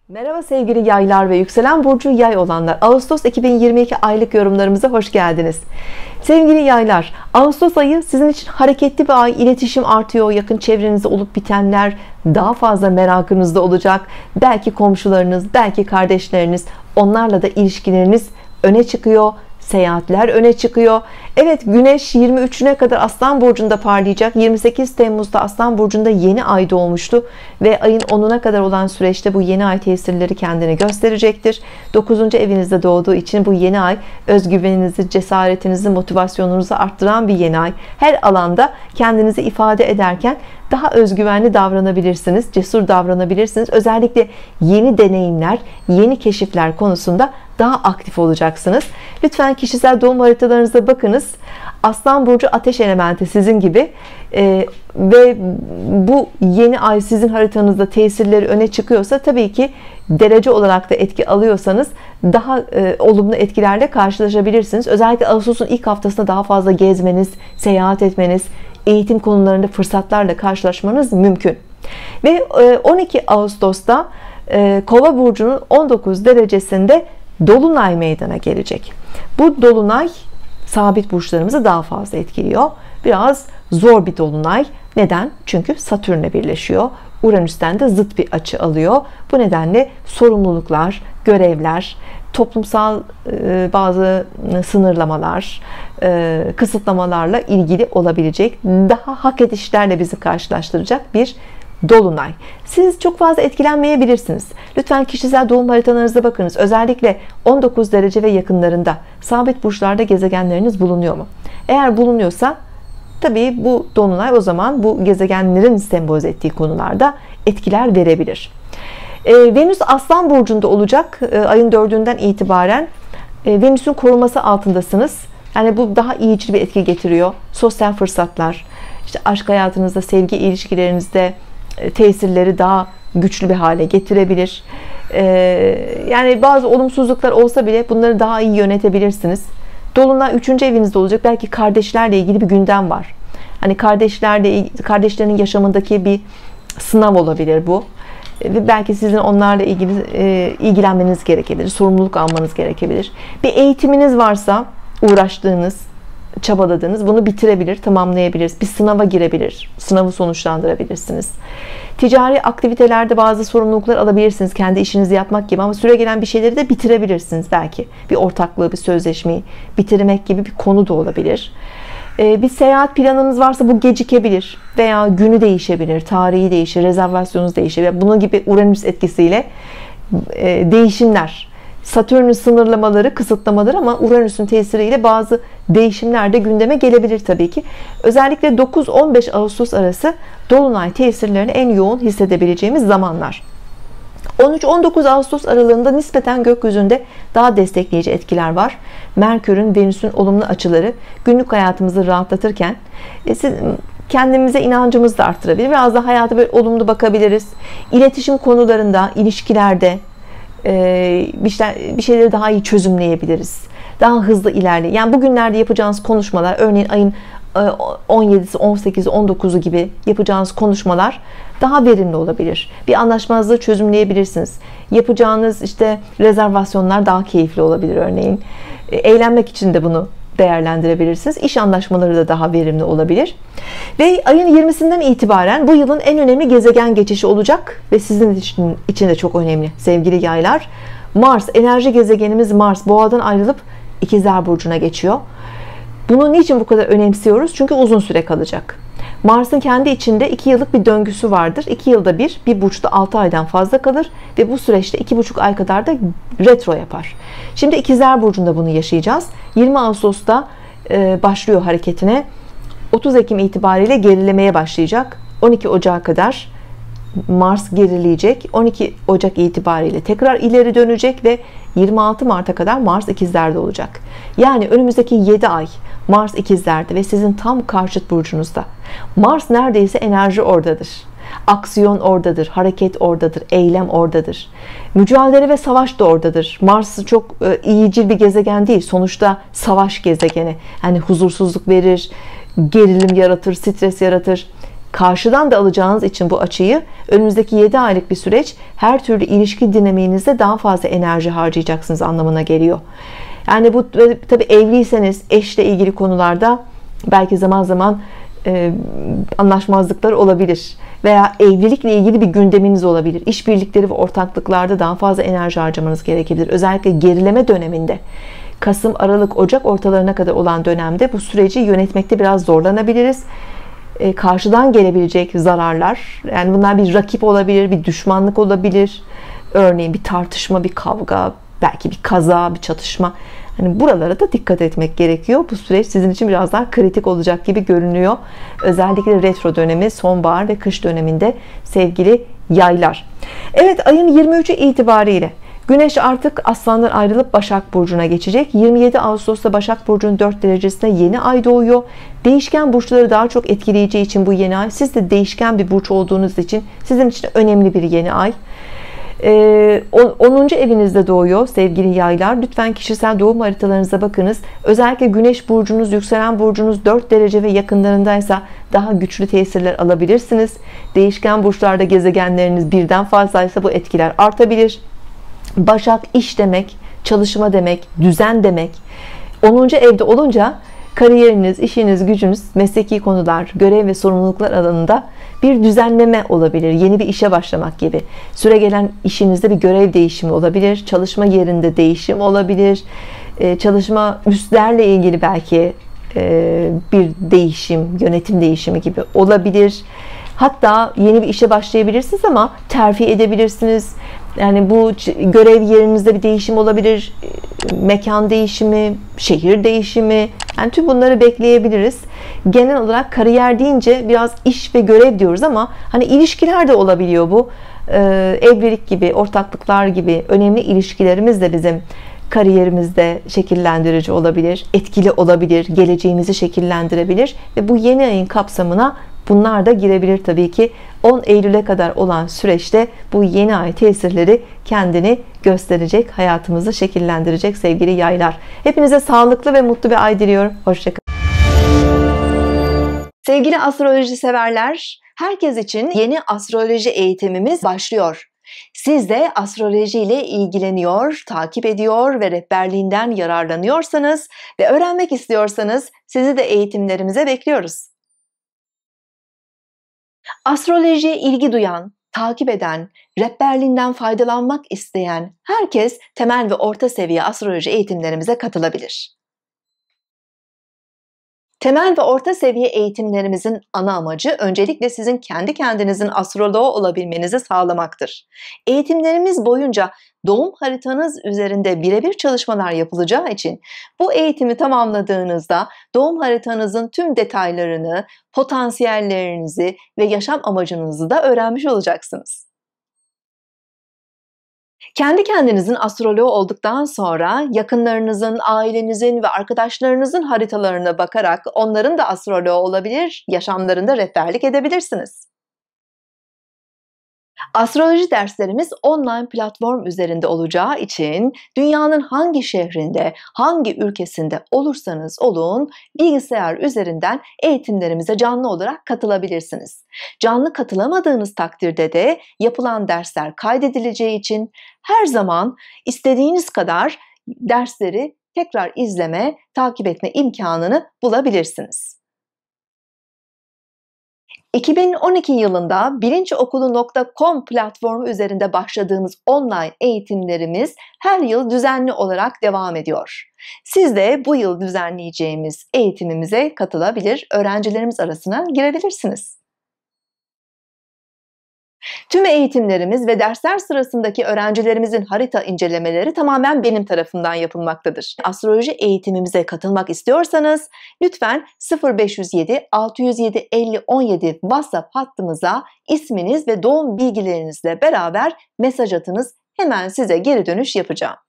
Merhaba sevgili yaylar ve yükselen burcu yay olanlar. Ağustos 2022 aylık yorumlarımıza hoş geldiniz. Sevgili yaylar, Ağustos ayı sizin için hareketli bir ay. İletişim artıyor. Yakın çevrenizde olup bitenler daha fazla merakınızda olacak. Belki komşularınız, belki kardeşleriniz, onlarla da ilişkileriniz öne çıkıyor. Seyahatler öne çıkıyor. Evet, Güneş 23'üne kadar Aslan burcunda parlayacak. 28 Temmuz'da Aslan burcunda yeni ay doğmuştu ve ayın 10'una kadar olan süreçte bu yeni ay tesirleri kendini gösterecektir. 9. evinizde doğduğu için bu yeni ay özgüveninizi, cesaretinizi, motivasyonunuzu arttıran bir yeni ay. Her alanda kendinizi ifade ederken daha özgüvenli davranabilirsiniz, cesur davranabilirsiniz. Özellikle yeni deneyimler, yeni keşifler konusunda daha aktif olacaksınız. Lütfen kişisel doğum haritalarınıza bakınız. Aslan burcu ateş elementi sizin gibi ve bu yeni ay sizin haritanızda tesirleri öne çıkıyorsa, tabii ki derece olarak da etki alıyorsanız daha olumlu etkilerle karşılaşabilirsiniz. Özellikle Ağustos'un ilk haftasında daha fazla gezmeniz, seyahat etmeniz, eğitim konularında fırsatlarla karşılaşmanız mümkün. Ve 12 Ağustos'ta Kova burcunun 19 derecesinde dolunay meydana gelecek. Bu dolunay sabit burçlarımızı daha fazla etkiliyor. Biraz zor bir dolunay. Neden? Çünkü Satürn'le birleşiyor. Uranüs'ten de zıt bir açı alıyor. Bu nedenle sorumluluklar, görevler, toplumsal bazı sınırlamalar, kısıtlamalarla ilgili olabilecek, daha hak edişlerle bizi karşılaştıracak bir dolunay. Siz çok fazla etkilenmeyebilirsiniz. Lütfen kişisel doğum haritalarınıza bakınız. Özellikle 19 derece ve yakınlarında sabit burçlarda gezegenleriniz bulunuyor mu? Eğer bulunuyorsa tabii bu dolunay o zaman bu gezegenlerin sembolize ettiği konularda etkiler verebilir. Venüs Aslan burcunda olacak ayın 4'ünden itibaren. Venüs'ün koruması altındasınız. Yani bu daha iyicil bir etki getiriyor. Sosyal fırsatlar, işte aşk hayatınızda, sevgi ilişkilerinizde tesirleri daha güçlü bir hale getirebilir. Yani bazı olumsuzluklar olsa bile bunları daha iyi yönetebilirsiniz. Dolunay 3. evinizde olacak. Belki kardeşlerle ilgili bir gündem var. Hani kardeşlerin yaşamındaki bir sınav olabilir bu. Ve belki sizin onlarla ilgili ilgilenmeniz gerekebilir, sorumluluk almanız gerekebilir. Bir eğitiminiz varsa, uğraştığınız, çabaladığınız, bunu bitirebilir, tamamlayabilirsiniz. Bir sınava girebilir, sınavı sonuçlandırabilirsiniz. Ticari aktivitelerde bazı sorumluluklar alabilirsiniz, kendi işinizi yapmak gibi, ama süregelen bir şeyleri de bitirebilirsiniz belki. Bir ortaklığı, bir sözleşmeyi bitirmek gibi bir konu da olabilir. Bir seyahat planınız varsa bu gecikebilir veya günü değişebilir, tarihi değişir, rezervasyonunuz değişebilir. Bunun gibi Uranüs etkisiyle değişimler, Satürn'ün sınırlamaları, kısıtlamaları, ama Uranüs'ün tesiriyle bazı değişimler de gündeme gelebilir tabii ki. Özellikle 9-15 Ağustos arası dolunay tesirlerini en yoğun hissedebileceğimiz zamanlar. 13-19 Ağustos aralığında nispeten gökyüzünde daha destekleyici etkiler var. Merkür'ün, Venüs'ün olumlu açıları günlük hayatımızı rahatlatırken kendimize inancımızı da arttırabilir. Biraz da hayata böyle olumlu bakabiliriz. İletişim konularında, ilişkilerde bir şeyleri daha iyi çözümleyebiliriz. Daha hızlı ilerleyin. Yani bugünlerde yapacağınız konuşmalar, örneğin ayın 17'si, 18'i, 19'u gibi yapacağınız konuşmalar daha verimli olabilir. Bir anlaşmazlığı çözümleyebilirsiniz. Yapacağınız işte rezervasyonlar daha keyifli olabilir örneğin. Eğlenmek için de bunu değerlendirebilirsiniz. İş anlaşmaları da daha verimli olabilir. Ve ayın 20'sinden itibaren bu yılın en önemli gezegen geçişi olacak ve sizin için de çok önemli sevgili yaylar. Mars, enerji gezegenimiz Mars, Boğadan ayrılıp İkizler burcuna geçiyor. Bunu niçin bu kadar önemsiyoruz? Çünkü uzun süre kalacak. Mars'ın kendi içinde 2 yıllık bir döngüsü vardır. 2 yılda bir burçta 6 aydan fazla kalır ve bu süreçte 2,5 ay kadar da retro yapar. Şimdi İkizler burcunda bunu yaşayacağız. 20 Ağustos'ta başlıyor hareketine. 30 Ekim itibariyle gerilemeye başlayacak. 12 Ocak'a kadar Mars gerileyecek. 12 Ocak itibariyle tekrar ileri dönecek ve 26 Mart'a kadar Mars ikizlerde olacak. Yani önümüzdeki 7 ay Mars ikizlerde ve sizin tam karşıt burcunuzda. Mars neredeyse enerji oradadır. Aksiyon oradadır, hareket oradadır, eylem oradadır. Mücadele ve savaş da oradadır. Mars çok iyicil bir gezegen değil. Sonuçta savaş gezegeni. Yani huzursuzluk verir, gerilim yaratır, stres yaratır. Karşıdan da alacağınız için bu açıyı, önümüzdeki 7 aylık bir süreç her türlü ilişki dinamiğinizde daha fazla enerji harcayacaksınız anlamına geliyor. Yani bu tabii evliyseniz eşle ilgili konularda belki zaman zaman anlaşmazlıklar olabilir veya evlilikle ilgili bir gündeminiz olabilir. İşbirlikleri ve ortaklıklarda daha fazla enerji harcamanız gerekebilir. Özellikle gerileme döneminde, Kasım, Aralık, Ocak ortalarına kadar olan dönemde bu süreci yönetmekte biraz zorlanabiliriz. Karşıdan gelebilecek zararlar, yani bunlar bir rakip olabilir, bir düşmanlık olabilir. Örneğin bir tartışma, bir kavga, belki bir kaza, bir çatışma. Hani buralara da dikkat etmek gerekiyor. Bu süreç sizin için biraz daha kritik olacak gibi görünüyor. Özellikle retro dönemi, sonbahar ve kış döneminde sevgili yaylar. Evet, ayın 23'ü itibariyle Güneş artık Aslan'dan ayrılıp Başak Burcu'na geçecek. 27 Ağustos'ta Başak Burcu'nun 4 derecesine yeni ay doğuyor. Değişken burçları daha çok etkileyeceği için bu yeni ay, siz de değişken bir burç olduğunuz için sizin için önemli bir yeni ay. 10. evinizde doğuyor sevgili yaylar. Lütfen kişisel doğum haritalarınıza bakınız. Özellikle Güneş burcunuz, yükselen burcunuz 4 derece ve yakınlarındaysa daha güçlü tesirler alabilirsiniz. Değişken burçlarda gezegenleriniz birden fazlaysa bu etkiler artabilir. Başak iş demek, çalışma demek, düzen demek. 10. evde olunca kariyeriniz, işiniz, gücünüz, mesleki konular, görev ve sorumluluklar alanında bir düzenleme olabilir. Yeni bir işe başlamak gibi. Süregelen işinizde bir görev değişimi olabilir. Çalışma yerinde değişim olabilir. Çalışma üstlerle ilgili belki bir değişim, yönetim değişimi gibi olabilir. Hatta yeni bir işe başlayabilirsiniz ama terfi edebilirsiniz. Yani bu görev yerinizde bir değişim olabilir. Mekan değişimi, şehir değişimi. Yani tüm bunları bekleyebiliriz. Genel olarak kariyer deyince biraz iş ve görev diyoruz ama hani ilişkiler de olabiliyor bu. Evlilik gibi, ortaklıklar gibi önemli ilişkilerimiz de bizim kariyerimizde şekillendirici olabilir, etkili olabilir, geleceğimizi şekillendirebilir ve bu yeni ayın kapsamına bunlar da girebilir tabii ki. 10 Eylül'e kadar olan süreçte bu yeni ay tesirleri kendini gösterecek, hayatımızı şekillendirecek sevgili yaylar. Hepinize sağlıklı ve mutlu bir ay diliyorum. Hoşça kalın. Sevgili astroloji severler, herkes için yeni astroloji eğitimimiz başlıyor. Siz de astroloji ile ilgileniyor, takip ediyor ve rehberliğinden yararlanıyorsanız ve öğrenmek istiyorsanız sizi de eğitimlerimize bekliyoruz. Astrolojiye ilgi duyan, takip eden, rehberliğinden faydalanmak isteyen herkes temel ve orta seviye astroloji eğitimlerimize katılabilir. Temel ve orta seviye eğitimlerimizin ana amacı öncelikle sizin kendi kendinizin astroloğu olabilmenizi sağlamaktır. Eğitimlerimiz boyunca doğum haritanız üzerinde birebir çalışmalar yapılacağı için bu eğitimi tamamladığınızda doğum haritanızın tüm detaylarını, potansiyellerinizi ve yaşam amacınızı da öğrenmiş olacaksınız. Kendi kendinizin astroloğu olduktan sonra yakınlarınızın, ailenizin ve arkadaşlarınızın haritalarına bakarak onların da astroloğu olabilir, yaşamlarında rehberlik edebilirsiniz. Astroloji derslerimiz online platform üzerinde olacağı için dünyanın hangi şehrinde, hangi ülkesinde olursanız olun bilgisayar üzerinden eğitimlerimize canlı olarak katılabilirsiniz. Canlı katılamadığınız takdirde de yapılan dersler kaydedileceği için her zaman istediğiniz kadar dersleri tekrar izleme, takip etme imkanını bulabilirsiniz. 2012 yılında bilinciokulu.com platformu üzerinde başladığımız online eğitimlerimiz her yıl düzenli olarak devam ediyor. Siz de bu yıl düzenleyeceğimiz eğitimimize katılabilir, öğrencilerimiz arasına girebilirsiniz. Tüm eğitimlerimiz ve dersler sırasındaki öğrencilerimizin harita incelemeleri tamamen benim tarafımdan yapılmaktadır. Astroloji eğitimimize katılmak istiyorsanız lütfen 0507 607 50 17 WhatsApp hattımıza isminiz ve doğum bilgilerinizle beraber mesaj atınız. Hemen size geri dönüş yapacağım.